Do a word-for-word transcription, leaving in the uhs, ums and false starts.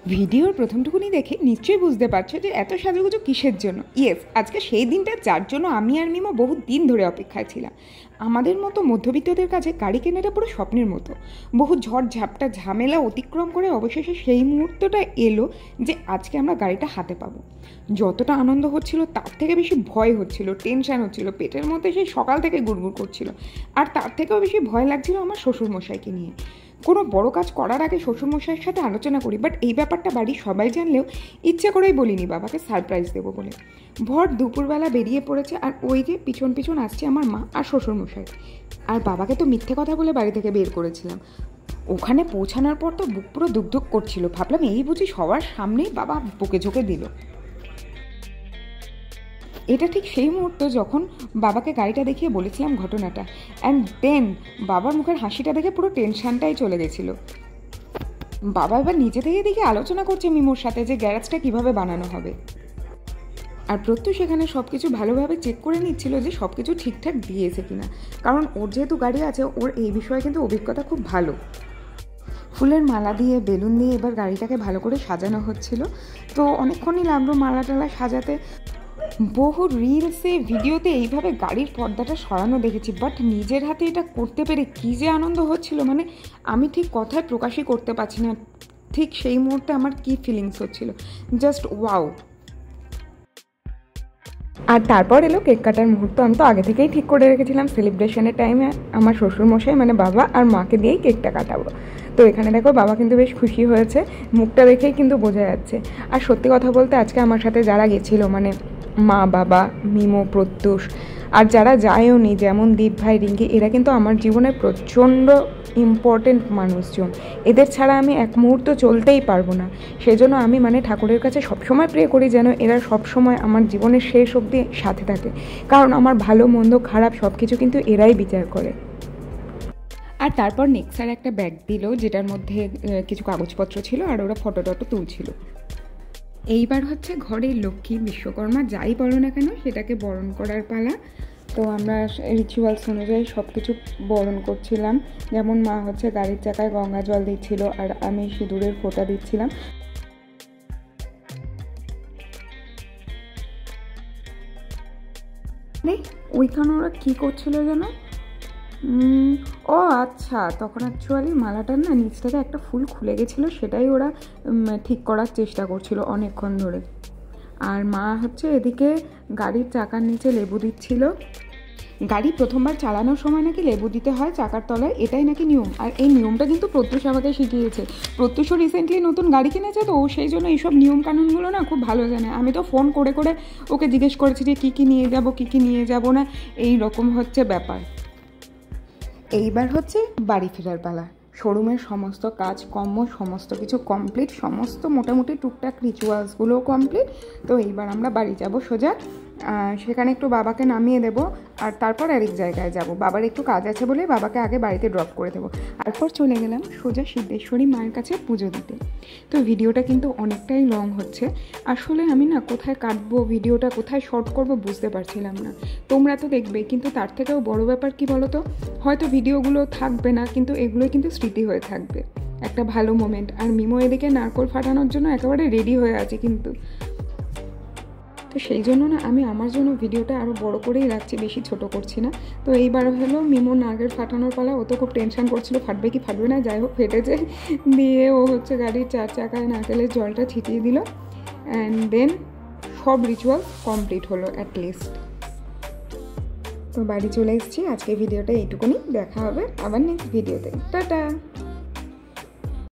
ভিডিওর প্রথমটুকুনি দেখে নিশ্চয়ই বুঝতে পারছো যে এত সাজুগুজু কিসের জন্য। ইয়েস, আজকে সেই দিনটা যার জন্য আমি আর মিমো বহু দিন ধরে অপেক্ষায় ছিলাম। আমাদের মতো মধ্যবিত্তদের কাছে গাড়ি কেনাটা পুরো স্বপ্নের মতো। বহু ঝড় ঝাপটা ঝামেলা অতিক্রম করে অবশেষে সেই মুহূর্তটা এলো যে আজকে আমরা গাড়িটা হাতে পাবো। যতটা আনন্দ হচ্ছিল তার থেকে বেশি ভয় হচ্ছিল, টেনশান হচ্ছিল, পেটের মধ্যে সেই সকাল থেকে গুড়গুড় করছিল। আর তার থেকেও বেশি ভয় লাগছিল আমার শ্বশুরমশাইকে নিয়ে। কোনো বড় কাজ করার আগে শ্বশুরমশাইয়ের সাথে আলোচনা করি, বাট এই ব্যাপারটা বাড়ির সবাই জানলেও ইচ্ছে করেই বলিনি বাবাকে সারপ্রাইজ দেবো বলে। ভর দুপুরবেলা বেরিয়ে পড়েছে, আর ওই যে পিছন পিছন আসছে আমার মা আর শ্বশুরমশাই। আর বাবাকে তো মিথ্যে কথা বলে বাড়ি থেকে বের করেছিলাম। ওখানে পৌঁছানোর পর তো বুক পুরো দুকদুক করছিল, ভাবলাম এই বুঝি সবার সামনেই বাবা বকে ঝোঁকে দিল। এটা ঠিক সেই মুহূর্ত যখন বাবাকে গাড়িটা দেখিয়ে বলেছিলাম ঘটনাটা, অ্যান্ড দেন বাবার মুখের হাসিটা দেখে পুরো টেনশানটাই চলে গেছিলো। বাবা এবার নিজে থেকে দেখে আলোচনা করছে মিমোর সাথে যে গ্যারেজটা কিভাবে বানানো হবে। আর প্রত্যুষ সেখানে সব কিছু ভালোভাবে চেক করে নিচ্ছিল যে সব কিছু ঠিকঠাক দিয়েছে কিনা, কারণ ওর যেহেতু গাড়ি আছে ওর এই বিষয়ে কিন্তু অভিজ্ঞতা খুব ভালো। ফুলের মালা দিয়ে বেলুন দিয়ে এবার গাড়িটাকে ভালো করে সাজানো হচ্ছিল। তো অনেকক্ষণই লাগলো মালা টালা সাজাতে। বহু রিলসে ভিডিওতে এইভাবে গাড়ির পর্দাটা সরানো দেখেছি, বাট নিজের হাতে এটা করতে পেরে কী যে আনন্দ হচ্ছিল, মানে আমি ঠিক কথায় প্রকাশই করতে পারছি না ঠিক সেই মুহূর্তে আমার কী ফিলিংস হচ্ছিল, জাস্ট ওয়াও। আর তারপর এলো কেক কাটার মুহূর্ত। আমি তো আগে থেকেই ঠিক করে রেখেছিলাম সেলিব্রেশনের টাইমে আমার শ্বশুরমশাই মানে বাবা আর মাকে দিয়েই কেকটা কাটাবো। তো এখানে দেখো বাবা কিন্তু বেশ খুশি হয়েছে, মুখটা দেখেই কিন্তু বোঝা যাচ্ছে। আর সত্যি কথা বলতে আজকে আমার সাথে যারা গেছিলো মানে মা, বাবা, মিমো, প্রত্যুষ আর যারা যায়ও নি যেমন দীপ ভাই, রিঙ্কি, এরা কিন্তু আমার জীবনের প্রচণ্ড ইম্পর্টেন্ট মানুষজন। এদের ছাড়া আমি এক মুহূর্ত চলতেই পারবো না। সেজন্য আমি মানে ঠাকুরের কাছে সবসময় প্রে করি যেন এরা সবসময় আমার জীবনের শেষ অবধি সাথে থাকে, কারণ আমার ভালো মন্দ খারাপ সব কিছু কিন্তু এরাই বিচার করে। আর তারপর নেক্সার একটা ব্যাগ দিল যেটার মধ্যে কিছু কাগজপত্র ছিল আর ওরা ফটো টটো তুলছিল। এইবার হচ্ছে ঘরের লক্ষ্মী বিশ্বকর্মা যাই বলো না কেন সেটাকে বরণ করার পালা। তো আমরা রিচুয়ালস অনুযায়ী সব কিছু বরণ করছিলাম। যেমন মা হচ্ছে গাড়ির চাকায় গঙ্গা জল দিচ্ছিল আর আমি সিঁদুরের ফোঁটা দিচ্ছিলাম। ওইখানে ওরা কী করছিল যেন, ও আচ্ছা, তখন অ্যাকচুয়ালি মালাটার না নিচ থেকে একটা ফুল খুলে গেছিলো, সেটাই ওরা ঠিক করার চেষ্টা করছিল অনেকক্ষণ ধরে। আর মা হচ্ছে এদিকে গাড়ির চাকার নিচে লেবু দিচ্ছিল। গাড়ি প্রথমবার চালানোর সময় নাকি লেবু দিতে হয় চাকার তলায়, এটাই নাকি নিয়ম। আর এই নিয়মটা কিন্তু প্রত্যুষ আমাকে শিখিয়েছে। প্রত্যুষও রিসেন্টলি নতুন গাড়ি কিনেছে, তো ও সেই জন্য এইসব নিয়মকানুনগুলো না খুব ভালো জানে। আমি তো ফোন করে করে ওকে জিজ্ঞেস করেছি যে কী কী নিয়ে যাব কী কী নিয়ে যাব না, এই রকম হচ্ছে ব্যাপার। এইবার হচ্ছে বাড়ি ফেরার পালা। শোরুমের সমস্ত কাজ কর্ম সমস্ত কিছু কমপ্লিট, সমস্ত মোটামুটি টুকটাক রিচুয়ালসগুলোও কমপ্লিট। তো এইবার আমরা বাড়ি যাব সোজা। সেখানে একটু বাবাকে নামিয়ে দেবো আর তারপর আরেক জায়গায় যাব। বাবার একটু কাজ আছে বলে বাবাকে আগে বাড়িতে ড্রপ করে দেবো। তারপর চলে গেলাম সোজা সিদ্ধেশ্বরী মায়ের কাছে পুজো দিতে। তো ভিডিওটা কিন্তু অনেকটাই লং হচ্ছে। আসলে আমি না কোথায় কাটবো ভিডিওটা, কোথায় শর্ট করবো বুঝতে পারছিলাম না। তোমরা তো দেখবে, কিন্তু তার থেকেও বড় ব্যাপার কি বলো তো, হয়তো ভিডিওগুলো থাকবে না কিন্তু এগুলোই কিন্তু স্মৃতি হয়ে থাকবে, একটা ভালো মোমেন্ট। আর মিমো এদিকে নারকোল ফাটানোর জন্য একেবারে রেডি হয়ে আছে কিন্তু। তো সেই জন্য না আমি আমার জন্য ভিডিওটা আরও বড় করেই রাখছি, বেশি ছোট করছি না। তো এইবার হলো মিমো নাগের ফাটানোর পালা। ও তো খুব টেনশন করছিল ফাটবে কি ফাটবে না, যাই হোক ফেটেছে। দিয়ে ও হচ্ছে গাড়ির চার চাকায় নারকেলের জলটা ছিটিয়ে দিল, অ্যান্ড দেন সব রিচুয়াল কমপ্লিট হলো অ্যাটলিস্ট। তো বাড়ি চলে এসেছি। আজকে ভিডিওটা এইটুকুনি, দেখা হবে আবার নেক্সট ভিডিওতে। টাটা।